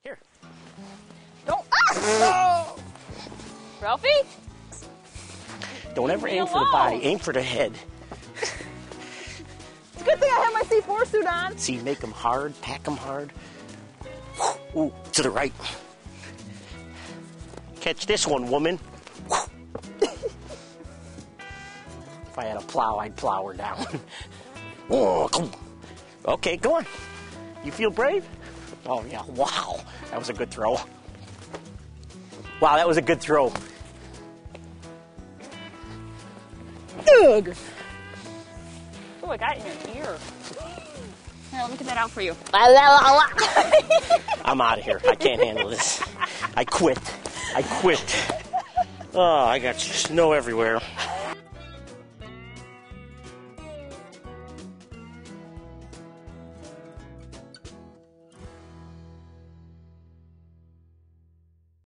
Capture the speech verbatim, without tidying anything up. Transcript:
Here. Don't. Ah! Oh! Ralphie? Don't ever Leave me aim for the alone. body. Aim for the head. It's a good thing I have my C four suit on. See, make them hard. Pack them hard. Ooh, to the right. Catch this one, woman. If I had a plow, I'd plow her down. Oh, come. Okay, go on. You feel brave? Oh, yeah. Wow. That was a good throw. Wow, that was a good throw. Ugh. Oh, I got it in your ear. Here, let me get that out for you. I'm out of here. I can't handle this. I quit. I quit. Oh, I got snow everywhere.